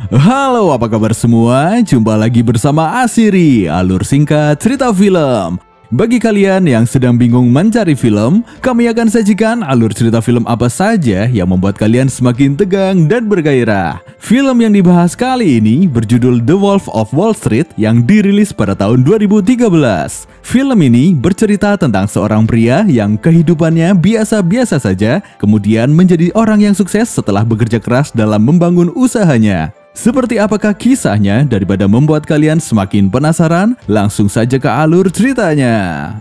Halo, apa kabar semua? Jumpa lagi bersama Asiri, alur singkat cerita film. Bagi kalian yang sedang bingung mencari film, kami akan sajikan alur cerita film apa saja yang membuat kalian semakin tegang dan bergairah. Film yang dibahas kali ini berjudul The Wolf of Wall Street yang dirilis pada tahun 2013. Film ini bercerita tentang seorang pria yang kehidupannya biasa-biasa saja, kemudian menjadi orang yang sukses setelah bekerja keras dalam membangun usahanya. Seperti apakah kisahnya? Daripada membuat kalian semakin penasaran, langsung saja ke alur ceritanya.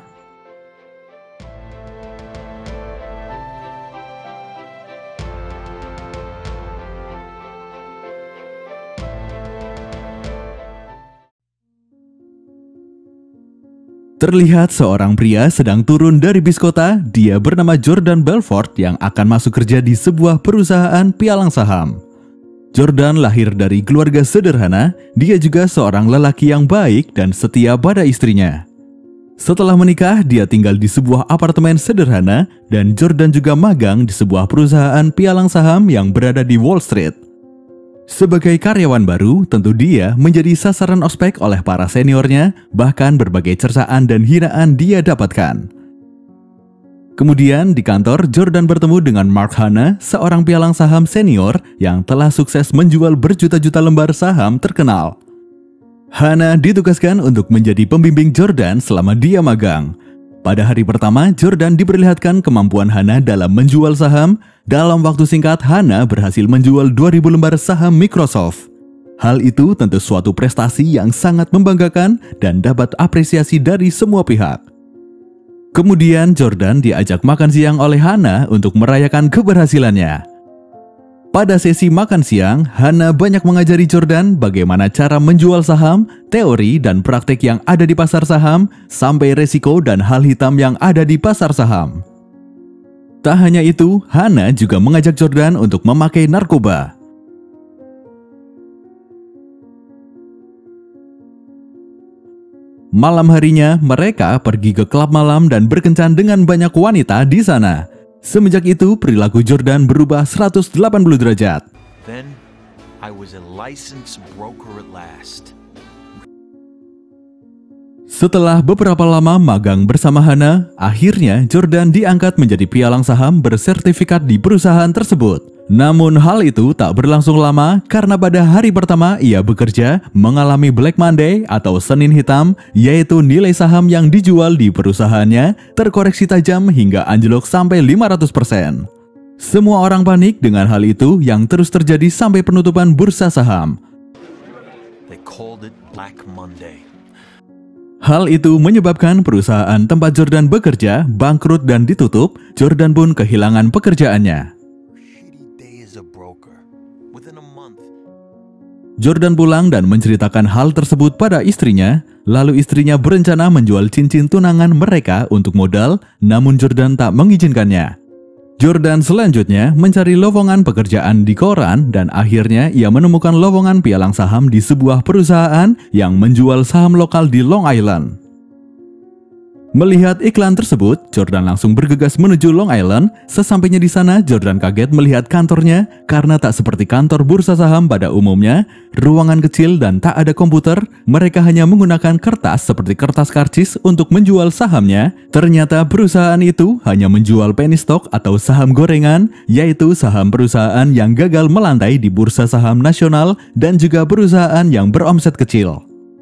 Terlihat seorang pria sedang turun dari bis kota. Dia bernama Jordan Belfort yang akan masuk kerja di sebuah perusahaan pialang saham. Jordan lahir dari keluarga sederhana, dia juga seorang lelaki yang baik dan setia pada istrinya. Setelah menikah, dia tinggal di sebuah apartemen sederhana dan Jordan juga magang di sebuah perusahaan pialang saham yang berada di Wall Street. Sebagai karyawan baru, tentu dia menjadi sasaran ospek oleh para seniornya, bahkan berbagai cercaan dan hinaan dia dapatkan. Kemudian di kantor, Jordan bertemu dengan Mark Hanna, seorang pialang saham senior yang telah sukses menjual berjuta-juta lembar saham terkenal. Hanna ditugaskan untuk menjadi pembimbing Jordan selama dia magang. Pada hari pertama, Jordan diperlihatkan kemampuan Hanna dalam menjual saham. Dalam waktu singkat, Hanna berhasil menjual 2.000 lembar saham Microsoft. Hal itu tentu suatu prestasi yang sangat membanggakan dan dapat apresiasi dari semua pihak. Kemudian Jordan diajak makan siang oleh Hanna untuk merayakan keberhasilannya. Pada sesi makan siang, Hanna banyak mengajari Jordan bagaimana cara menjual saham, teori dan praktik yang ada di pasar saham, sampai resiko dan hal hitam yang ada di pasar saham. Tak hanya itu, Hanna juga mengajak Jordan untuk memakai narkoba. Malam harinya, mereka pergi ke klub malam dan berkencan dengan banyak wanita di sana. Semenjak itu, perilaku Jordan berubah 180 derajat. Then, I was a licensed broker at last. Setelah beberapa lama magang bersama Hanna, akhirnya Jordan diangkat menjadi pialang saham bersertifikat di perusahaan tersebut. Namun hal itu tak berlangsung lama karena pada hari pertama ia bekerja mengalami Black Monday atau Senin Hitam, yaitu nilai saham yang dijual di perusahaannya terkoreksi tajam hingga anjlok sampai 500%. Semua orang panik dengan hal itu yang terus terjadi sampai penutupan bursa saham. They called it Black Monday. Hal itu menyebabkan perusahaan tempat Jordan bekerja bangkrut dan ditutup. Jordan pun kehilangan pekerjaannya. Jordan pulang dan menceritakan hal tersebut pada istrinya. Lalu istrinya berencana menjual cincin tunangan mereka untuk modal, namun Jordan tak mengizinkannya. Jordan selanjutnya mencari lowongan pekerjaan di koran dan akhirnya ia menemukan lowongan pialang saham di sebuah perusahaan yang menjual saham lokal di Long Island. Melihat iklan tersebut, Jordan langsung bergegas menuju Long Island. Sesampainya di sana, Jordan kaget melihat kantornya karena tak seperti kantor bursa saham pada umumnya. Ruangan kecil dan tak ada komputer. Mereka hanya menggunakan kertas seperti kertas karcis untuk menjual sahamnya. Ternyata perusahaan itu hanya menjual penny stock atau saham gorengan, yaitu saham perusahaan yang gagal melantai di bursa saham nasional dan juga perusahaan yang beromset kecil.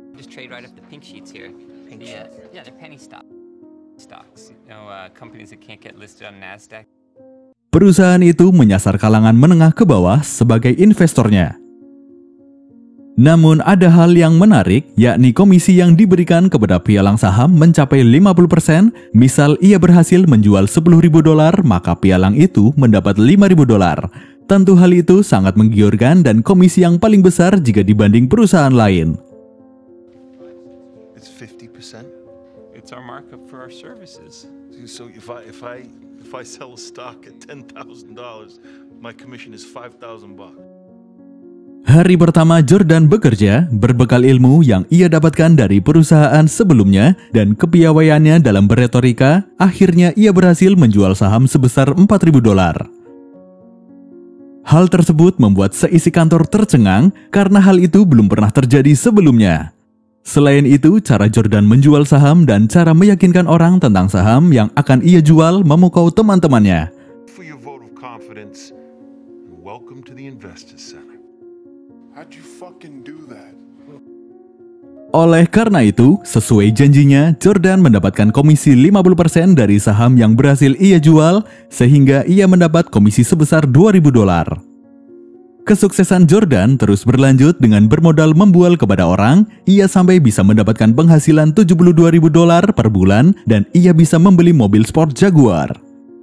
Perusahaan itu menyasar kalangan menengah ke bawah sebagai investornya. Namun ada hal yang menarik, yakni komisi yang diberikan kepada pialang saham mencapai 50%. Misal ia berhasil menjual $10.000, maka pialang itu mendapat $5.000. Tentu hal itu sangat menggiurkan dan komisi yang paling besar jika dibanding perusahaan lain. It's 50%. It's our markup for our services. So if I sell a stock at $10,000, my commission is $5,000. Hari pertama Jordan bekerja, berbekal ilmu yang ia dapatkan dari perusahaan sebelumnya dan kepiawaiannya dalam berretorika, akhirnya ia berhasil menjual saham sebesar $4.000. Hal tersebut membuat seisi kantor tercengang karena hal itu belum pernah terjadi sebelumnya. Selain itu, cara Jordan menjual saham dan cara meyakinkan orang tentang saham yang akan ia jual memukau teman-temannya. For your vote of confidence, and welcome to the Investors Center. How'd you fucking do that? Oleh karena itu, sesuai janjinya, Jordan mendapatkan komisi 50% dari saham yang berhasil ia jual, sehingga ia mendapat komisi sebesar $2.000. Kesuksesan Jordan terus berlanjut dengan bermodal membual kepada orang, ia sampai bisa mendapatkan penghasilan $72.000 per bulan dan ia bisa membeli mobil sport Jaguar.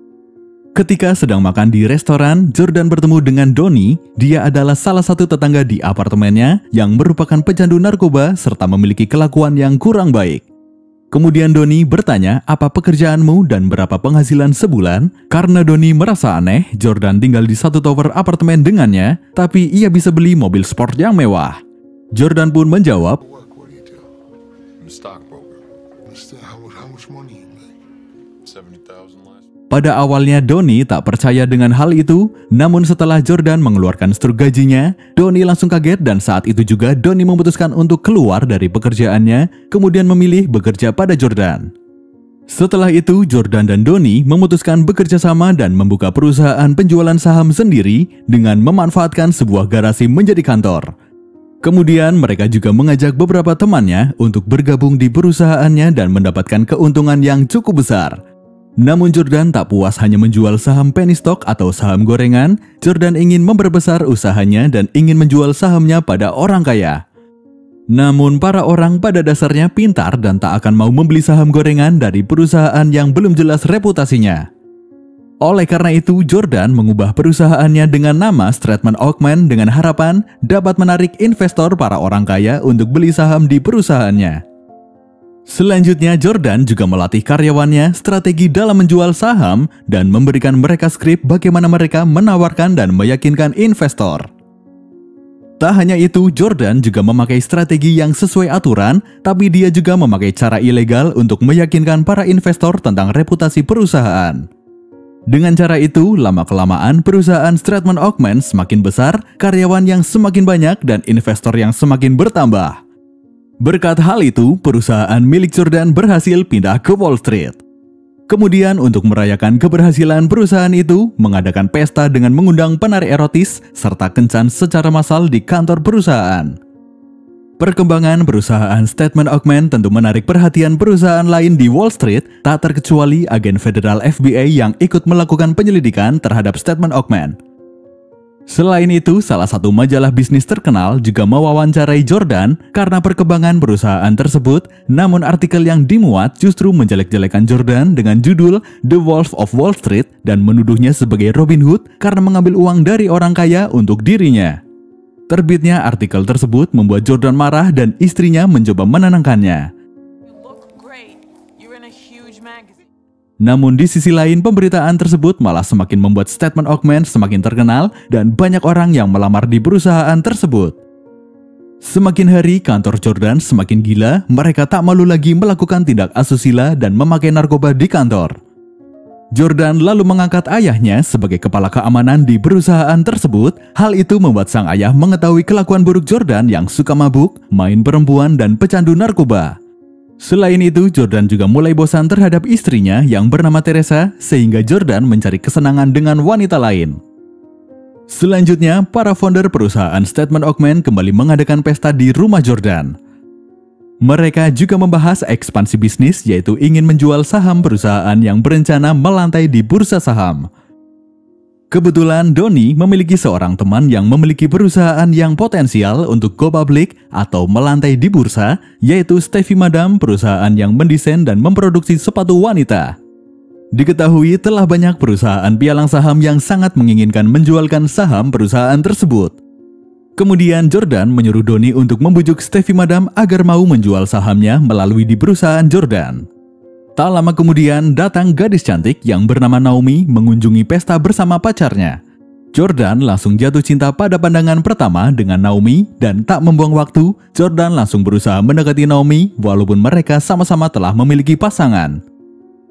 Ketika sedang makan di restoran, Jordan bertemu dengan Donnie. Dia adalah salah satu tetangga di apartemennya yang merupakan pecandu narkoba serta memiliki kelakuan yang kurang baik. Kemudian Donnie bertanya apa pekerjaanmu dan berapa penghasilan sebulan. Karena Donnie merasa aneh, Jordan tinggal di satu tower apartemen dengannya, tapi ia bisa beli mobil sport yang mewah. Jordan pun menjawab, What do you do? I'm a stockbroker. How much money you make? 70,000 last. Pada awalnya Donnie tak percaya dengan hal itu, namun setelah Jordan mengeluarkan struk gajinya, Donnie langsung kaget dan saat itu juga Donnie memutuskan untuk keluar dari pekerjaannya, kemudian memilih bekerja pada Jordan. Setelah itu, Jordan dan Donnie memutuskan bekerja sama dan membuka perusahaan penjualan saham sendiri dengan memanfaatkan sebuah garasi menjadi kantor. Kemudian mereka juga mengajak beberapa temannya untuk bergabung di perusahaannya dan mendapatkan keuntungan yang cukup besar. Namun Jordan tak puas hanya menjual saham penny stock atau saham gorengan. Jordan ingin memperbesar usahanya dan ingin menjual sahamnya pada orang kaya. Namun para orang pada dasarnya pintar dan tak akan mau membeli saham gorengan dari perusahaan yang belum jelas reputasinya. Oleh karena itu, Jordan mengubah perusahaannya dengan nama Stratman Oakman dengan harapan dapat menarik investor para orang kaya untuk beli saham di perusahaannya. Selanjutnya, Jordan juga melatih karyawannya strategi dalam menjual saham dan memberikan mereka skrip bagaimana mereka menawarkan dan meyakinkan investor. Tak hanya itu, Jordan juga memakai strategi yang sesuai aturan, tapi dia juga memakai cara ilegal untuk meyakinkan para investor tentang reputasi perusahaan. Dengan cara itu, lama-kelamaan perusahaan Stratman Oakman semakin besar, karyawan yang semakin banyak, dan investor yang semakin bertambah. Berkat hal itu, perusahaan milik Jordan berhasil pindah ke Wall Street. Kemudian untuk merayakan keberhasilan perusahaan itu, mengadakan pesta dengan mengundang penari erotis serta kencan secara massal di kantor perusahaan. Perkembangan perusahaan Stratman Oakman tentu menarik perhatian perusahaan lain di Wall Street, tak terkecuali agen federal FBI yang ikut melakukan penyelidikan terhadap Stratman Oakman. Selain itu, salah satu majalah bisnis terkenal juga mewawancarai Jordan karena perkembangan perusahaan tersebut, namun artikel yang dimuat justru menjelek-jelekan Jordan dengan judul The Wolf of Wall Street dan menuduhnya sebagai Robin Hood karena mengambil uang dari orang kaya untuk dirinya. Terbitnya artikel tersebut membuat Jordan marah dan istrinya mencoba menenangkannya. You look great. You're in a huge magazine. Namun di sisi lain, pemberitaan tersebut malah semakin membuat Stratman Oakman semakin terkenal dan banyak orang yang melamar di perusahaan tersebut. Semakin hari, kantor Jordan semakin gila, mereka tak malu lagi melakukan tindak asusila dan memakai narkoba di kantor. Jordan lalu mengangkat ayahnya sebagai kepala keamanan di perusahaan tersebut. Hal itu membuat sang ayah mengetahui kelakuan buruk Jordan yang suka mabuk, main perempuan, dan pecandu narkoba. Selain itu, Jordan juga mulai bosan terhadap istrinya yang bernama Teresa, sehingga Jordan mencari kesenangan dengan wanita lain. Selanjutnya, para founder perusahaan Stratman Oakman kembali mengadakan pesta di rumah Jordan. Mereka juga membahas ekspansi bisnis, yaitu ingin menjual saham perusahaan yang berencana melantai di bursa saham. Kebetulan Donnie memiliki seorang teman yang memiliki perusahaan yang potensial untuk go public atau melantai di bursa, yaitu Stevie Madam, perusahaan yang mendesain dan memproduksi sepatu wanita. Diketahui telah banyak perusahaan pialang saham yang sangat menginginkan menjualkan saham perusahaan tersebut. Kemudian Jordan menyuruh Donnie untuk membujuk Stevie Madam agar mau menjual sahamnya melalui di perusahaan Jordan. Tak lama kemudian datang gadis cantik yang bernama Naomi mengunjungi pesta bersama pacarnya. Jordan langsung jatuh cinta pada pandangan pertama dengan Naomi dan tak membuang waktu, Jordan langsung berusaha mendekati Naomi walaupun mereka sama-sama telah memiliki pasangan.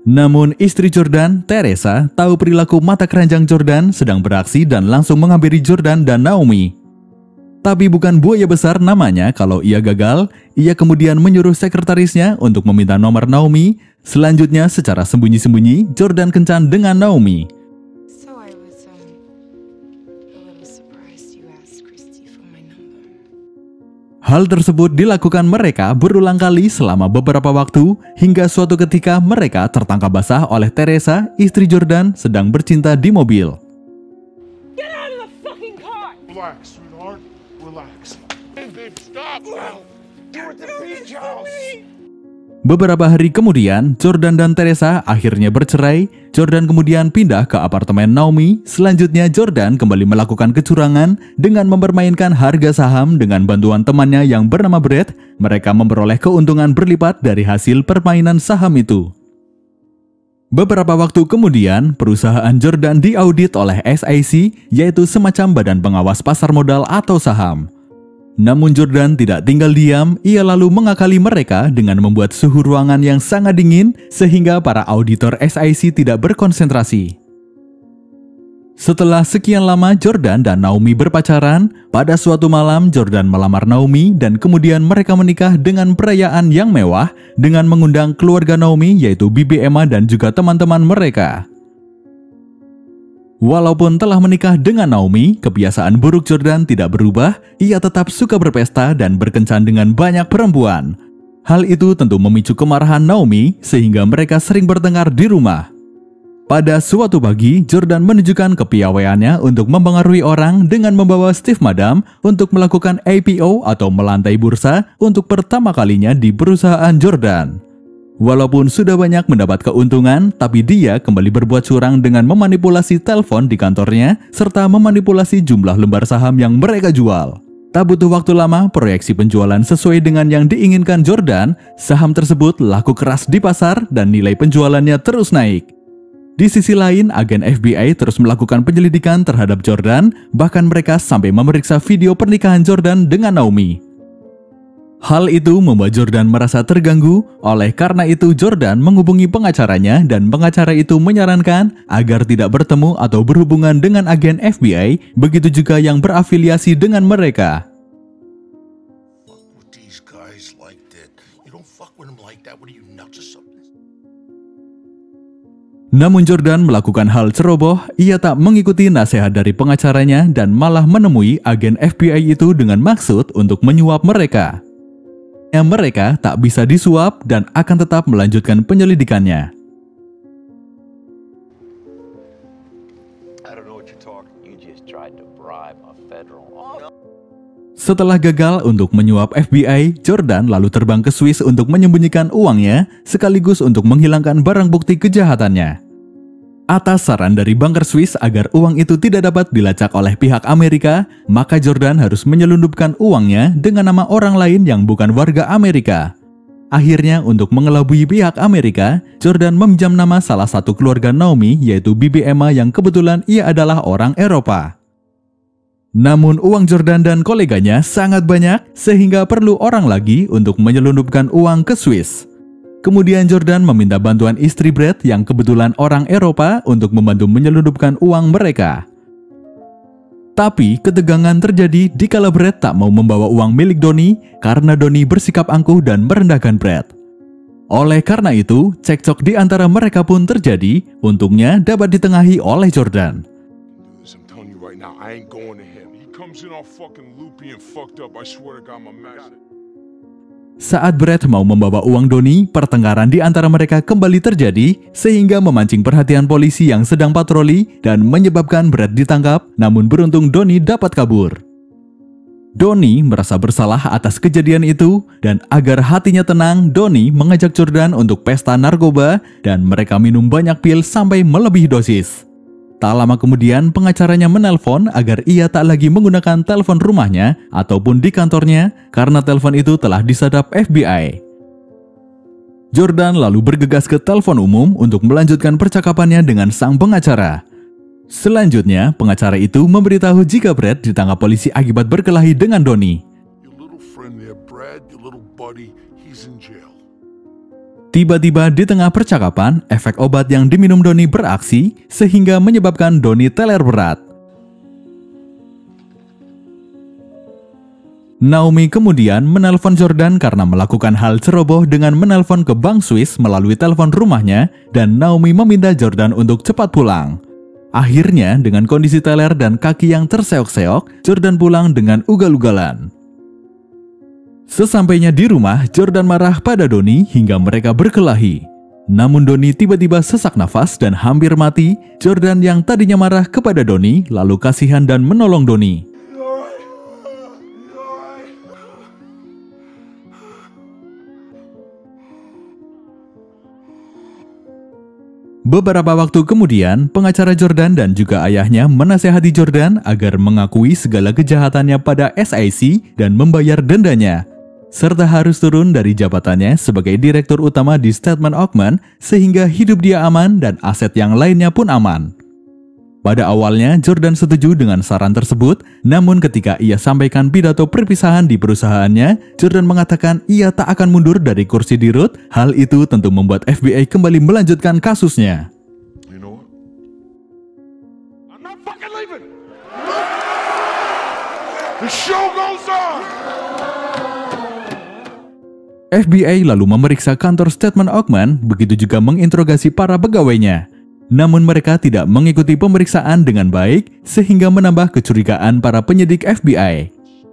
Namun istri Jordan, Teresa, tahu perilaku mata keranjang Jordan sedang beraksi dan langsung menghampiri Jordan dan Naomi. Tapi bukan buaya besar namanya kalau ia gagal, ia kemudian menyuruh sekretarisnya untuk meminta nomor Naomi. Selanjutnya secara sembunyi-sembunyi, Jordan kencan dengan Naomi. So I was a little surprised you asked Christy for my number. Hal tersebut dilakukan mereka berulang kali selama beberapa waktu, hingga suatu ketika mereka tertangkap basah oleh Teresa, istri Jordan, sedang bercinta di mobil. Get out of the fucking car! Relax, sweetheart. Relax. Hey, babe, stop now. Do it the beach house. Beberapa hari kemudian, Jordan dan Teresa akhirnya bercerai. Jordan kemudian pindah ke apartemen Naomi. Selanjutnya, Jordan kembali melakukan kecurangan dengan mempermainkan harga saham dengan bantuan temannya yang bernama Brett. Mereka memperoleh keuntungan berlipat dari hasil permainan saham itu. Beberapa waktu kemudian, perusahaan Jordan diaudit oleh SEC, yaitu semacam badan pengawas pasar modal atau saham. Namun Jordan tidak tinggal diam, ia lalu mengakali mereka dengan membuat suhu ruangan yang sangat dingin sehingga para auditor SEC tidak berkonsentrasi. Setelah sekian lama Jordan dan Naomi berpacaran, pada suatu malam Jordan melamar Naomi dan kemudian mereka menikah dengan perayaan yang mewah dengan mengundang keluarga Naomi yaitu Bibi Emma dan juga teman-teman mereka. Walaupun telah menikah dengan Naomi, kebiasaan buruk Jordan tidak berubah, ia tetap suka berpesta dan berkencan dengan banyak perempuan. Hal itu tentu memicu kemarahan Naomi sehingga mereka sering bertengkar di rumah. Pada suatu pagi, Jordan menunjukkan kepiawaiannya untuk mempengaruhi orang dengan membawa Steve Madam untuk melakukan IPO atau melantai bursa untuk pertama kalinya di perusahaan Jordan. Walaupun sudah banyak mendapat keuntungan, tapi dia kembali berbuat curang dengan memanipulasi telepon di kantornya serta memanipulasi jumlah lembar saham yang mereka jual. Tak butuh waktu lama, proyeksi penjualan sesuai dengan yang diinginkan Jordan, saham tersebut laku keras di pasar dan nilai penjualannya terus naik. Di sisi lain, agen FBI terus melakukan penyelidikan terhadap Jordan, bahkan mereka sampai memeriksa video pernikahan Jordan dengan Naomi. Hal itu membuat Jordan merasa terganggu, oleh karena itu Jordan menghubungi pengacaranya dan pengacara itu menyarankan agar tidak bertemu atau berhubungan dengan agen FBI, begitu juga yang berafiliasi dengan mereka. Fuck with these guys like that. You don't fuck with them like that. What are you, nuts or something? Namun Jordan melakukan hal ceroboh, ia tak mengikuti nasihat dari pengacaranya dan malah menemui agen FBI itu dengan maksud untuk menyuap mereka. Mereka tak bisa disuap dan akan tetap melanjutkan penyelidikannya. Setelah gagal untuk menyuap FBI, Jordan lalu terbang ke Swiss untuk menyembunyikan uangnya sekaligus untuk menghilangkan barang bukti kejahatannya. Atas saran dari banker Swiss agar uang itu tidak dapat dilacak oleh pihak Amerika, maka Jordan harus menyelundupkan uangnya dengan nama orang lain yang bukan warga Amerika. Akhirnya, untuk mengelabui pihak Amerika, Jordan meminjam nama salah satu keluarga Naomi, yaitu Bibi Emma yang kebetulan ia adalah orang Eropa. Namun uang Jordan dan koleganya sangat banyak, sehingga perlu orang lagi untuk menyelundupkan uang ke Swiss. Kemudian Jordan meminta bantuan istri Brett yang kebetulan orang Eropa untuk membantu menyelundupkan uang mereka. Tapi ketegangan terjadi dikala Brett tak mau membawa uang milik Donnie karena Donnie bersikap angkuh dan merendahkan Brett. Oleh karena itu, cekcok di antara mereka pun terjadi, untungnya dapat ditengahi oleh Jordan. I'm telling you right now, I ain't going to him. He comes in all fucking loopy and fucked up. I swear to God, my man. Saat Brett mau membawa uang Donnie, pertengkaran di antara mereka kembali terjadi sehingga memancing perhatian polisi yang sedang patroli dan menyebabkan Brett ditangkap, namun beruntung Donnie dapat kabur. Donnie merasa bersalah atas kejadian itu dan agar hatinya tenang, Donnie mengajak Jordan untuk pesta narkoba dan mereka minum banyak pil sampai melebihi dosis. Tak lama kemudian, pengacaranya menelpon agar ia tak lagi menggunakan telepon rumahnya ataupun di kantornya karena telepon itu telah disadap FBI. Jordan lalu bergegas ke telepon umum untuk melanjutkan percakapannya dengan sang pengacara. Selanjutnya, pengacara itu memberitahu jika Brett ditangkap polisi akibat berkelahi dengan Donnie. Your little friend there, Brad, your little buddy, he's in jail. Tiba-tiba di tengah percakapan, efek obat yang diminum Donnie beraksi sehingga menyebabkan Donnie teler berat. Naomi kemudian menelpon Jordan karena melakukan hal ceroboh dengan menelpon ke bank Swiss melalui telepon rumahnya, dan Naomi meminta Jordan untuk cepat pulang. Akhirnya, dengan kondisi teler dan kaki yang terseok-seok, Jordan pulang dengan ugal-ugalan. Sesampainya di rumah, Jordan marah pada Donnie hingga mereka berkelahi. Namun Donnie tiba-tiba sesak nafas dan hampir mati. Jordan yang tadinya marah kepada Donnie lalu kasihan dan menolong Donnie. Beberapa waktu kemudian, pengacara Jordan dan juga ayahnya menasihati Jordan agar mengakui segala kejahatannya pada SIC dan membayar dendanya, serta harus turun dari jabatannya sebagai direktur utama di Stedman Oakman sehingga hidup dia aman dan aset yang lainnya pun aman. Pada awalnya, Jordan setuju dengan saran tersebut, namun ketika ia sampaikan pidato perpisahan di perusahaannya, Jordan mengatakan ia tak akan mundur dari kursi dirut. Hal itu tentu membuat FBI kembali melanjutkan kasusnya. You know what? I'm not fucking leaving! The show goes on! FBI lalu memeriksa kantor Stedman Oakman, begitu juga menginterogasi para pegawainya. Namun mereka tidak mengikuti pemeriksaan dengan baik, sehingga menambah kecurigaan para penyidik FBI.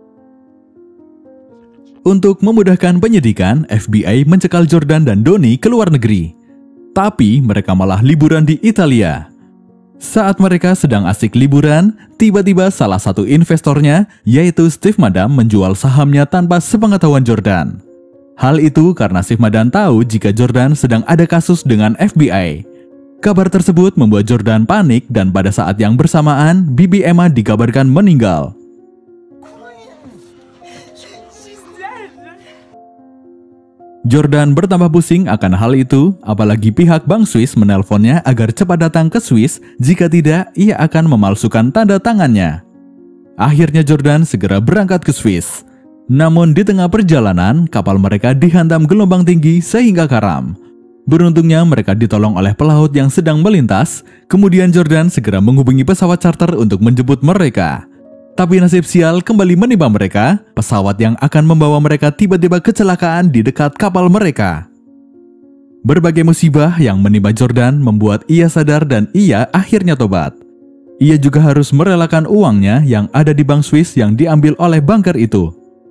Untuk memudahkan penyidikan, FBI mencekal Jordan dan Donnie ke luar negeri. Tapi mereka malah liburan di Italia. Saat mereka sedang asik liburan, tiba-tiba salah satu investornya, yaitu Steve Madam, menjual sahamnya tanpa sepengetahuan Jordan. Hal itu karena Steve Madam tahu jika Jordan sedang ada kasus dengan FBI. Kabar tersebut membuat Jordan panik dan pada saat yang bersamaan, bibi Emma dikabarkan meninggal. Jordan bertambah pusing akan hal itu, apalagi pihak bank Swiss menelponnya agar cepat datang ke Swiss, jika tidak ia akan memalsukan tanda tangannya. Akhirnya Jordan segera berangkat ke Swiss. Namun di tengah perjalanan, kapal mereka dihantam gelombang tinggi sehingga karam. Beruntungnya mereka ditolong oleh pelaut yang sedang melintas, kemudian Jordan segera menghubungi pesawat charter untuk menjemput mereka. Tapi nasib sial kembali menimpa mereka, pesawat yang akan membawa mereka tiba-tiba kecelakaan di dekat kapal mereka. Berbagai musibah yang menimpa Jordan membuat ia sadar dan ia akhirnya tobat. Ia juga harus merelakan uangnya yang ada di bank Swiss yang diambil oleh banker itu.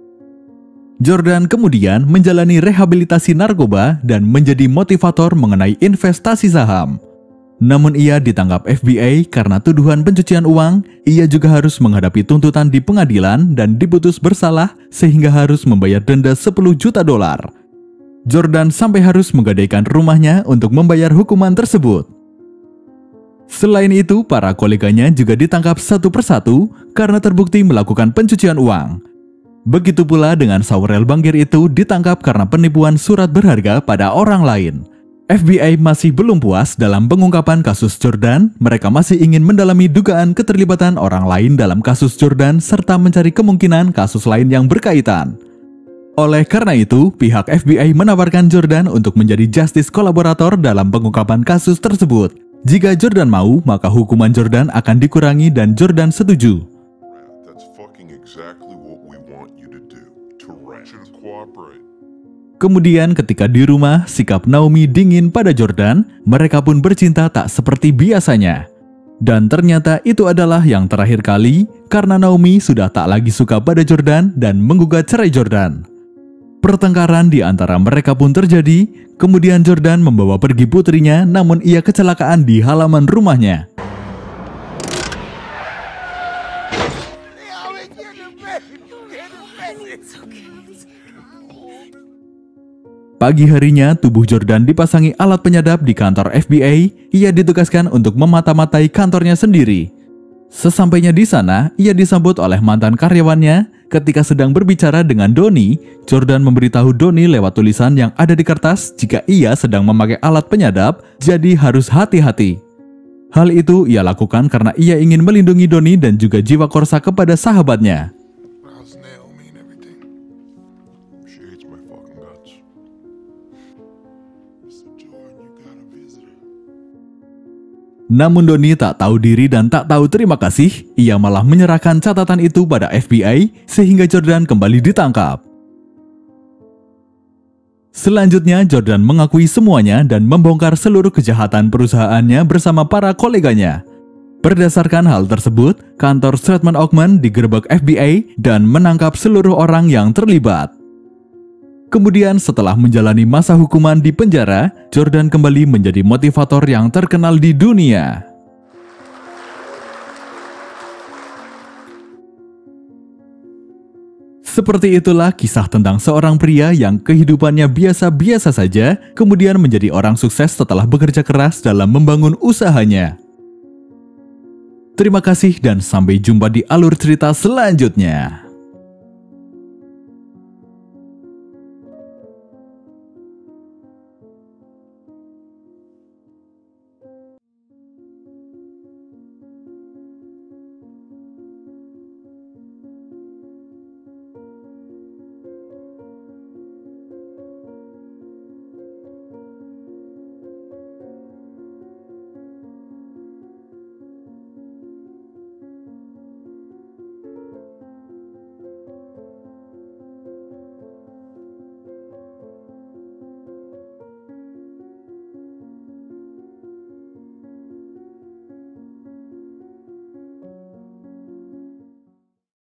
Jordan kemudian menjalani rehabilitasi narkoba dan menjadi motivator mengenai investasi saham. Namun ia ditangkap FBI karena tuduhan pencucian uang. Ia juga harus menghadapi tuntutan di pengadilan dan diputus bersalah sehingga harus membayar denda $10 juta. Jordan sampai harus menggadaikan rumahnya untuk membayar hukuman tersebut. Selain itu, para koleganya juga ditangkap satu persatu karena terbukti melakukan pencucian uang. Begitu pula dengan Saurel Bangkir itu ditangkap karena penipuan surat berharga pada orang lain. FBI masih belum puas dalam pengungkapan kasus Jordan, mereka masih ingin mendalami dugaan keterlibatan orang lain dalam kasus Jordan serta mencari kemungkinan kasus lain yang berkaitan. Oleh karena itu, pihak FBI menawarkan Jordan untuk menjadi justice kolaborator dalam pengungkapan kasus tersebut. Jika Jordan mau, maka hukuman Jordan akan dikurangi dan Jordan setuju. That's fucking exactly what we want you to do. To cooperate. Kemudian ketika di rumah, sikap Naomi dingin pada Jordan, mereka pun bercinta tak seperti biasanya. Dan ternyata itu adalah yang terakhir kali karena Naomi sudah tak lagi suka pada Jordan dan menggugat cerai Jordan. Pertengkaran di antara mereka pun terjadi, kemudian Jordan membawa pergi putrinya namun ia kecelakaan di halaman rumahnya. Pagi harinya, tubuh Jordan dipasangi alat penyadap di kantor FBI. Ia ditugaskan untuk memata-matai kantornya sendiri. Sesampainya di sana, ia disambut oleh mantan karyawannya. Ketika sedang berbicara dengan Donnie, Jordan memberitahu Donnie lewat tulisan yang ada di kertas jika ia sedang memakai alat penyadap, jadi harus hati-hati. Hal itu ia lakukan karena ia ingin melindungi Donnie dan juga jiwa korsa kepada sahabatnya. Namun Donnie tak tahu diri dan tak tahu terima kasih. Ia malah menyerahkan catatan itu pada FBI sehingga Jordan kembali ditangkap. Selanjutnya, Jordan mengakui semuanya dan membongkar seluruh kejahatan perusahaannya bersama para koleganya. Berdasarkan hal tersebut, kantor Stratman Oakman digerebek FBI dan menangkap seluruh orang yang terlibat. Kemudian setelah menjalani masa hukuman di penjara, Jordan kembali menjadi motivator yang terkenal di dunia. Seperti itulah kisah tentang seorang pria yang kehidupannya biasa-biasa saja, kemudian menjadi orang sukses setelah bekerja keras dalam membangun usahanya. Terima kasih dan sampai jumpa di alur cerita selanjutnya.